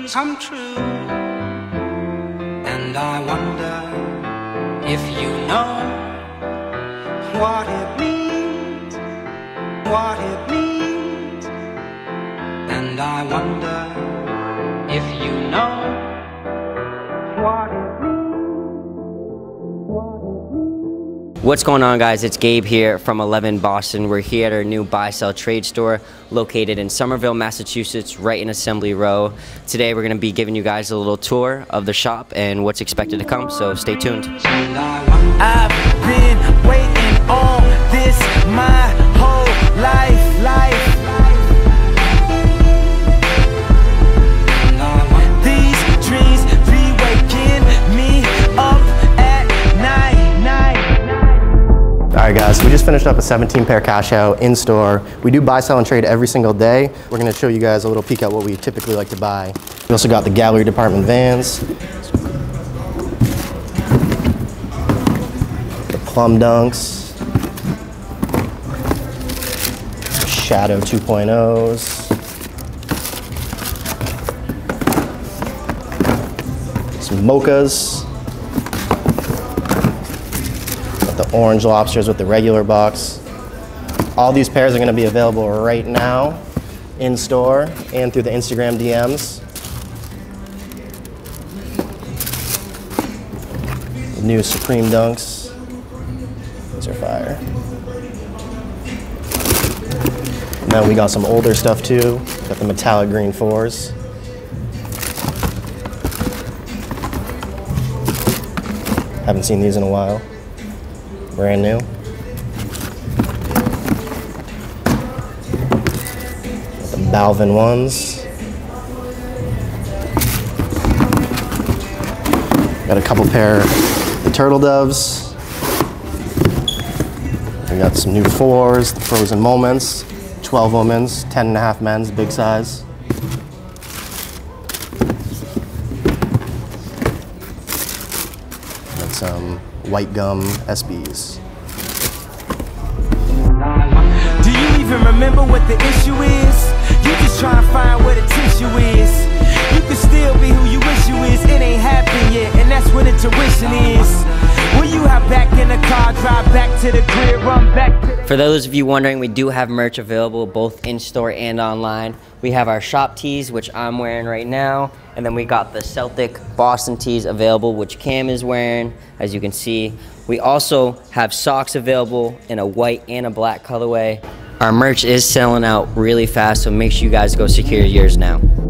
dreams come true. And I wonder if you know what it means, what it means. And I wonder if you know what it means. What's going on, guys? It's Gabe here from 11 Boston. We're here at our new buy-sell trade store located in Somerville, Massachusetts, right in Assembly Row. Today we're going to be giving you guys a little tour of the shop and what's expected to come, so stay tuned. I've been waiting on this my whole life. These dreams be waking me up at night. Alright guys, we just finished up a 17-pair cash out in store. We do buy, sell, and trade every single day. We're going to show you guys a little peek at what we typically like to buy. We also got the gallery department vans, the plum dunks, shadow 2.0s, some mochas, the orange lobsters with the regular box. All these pairs are going to be available right now in store and through the Instagram DMs. New Supreme Dunks. These are fire. And then we got some older stuff too. Got the metallic green 4s. Haven't seen these in a while. Brand new. The Balvin ones. Got a couple pair of the Turtle Doves. We got some new 4s, the Frozen Moments, 12 women's, 10.5 men's, big size. And some white gum SBs. Do you even remember what the issue is? You just try and find where the tissue is. You can still be who you wish you is. It ain't happened yet, and that's when the tuition is. When you hop back in the car, drive back to the crib, run back to the... For those of you wondering, we do have merch available both in-store and online. We have our shop tees, which I'm wearing right now, and then we got the Celtic Boston tees available, which Cam is wearing, as you can see. We also have socks available in a white and a black colorway. Our merch is selling out really fast, so make sure you guys go secure yours now.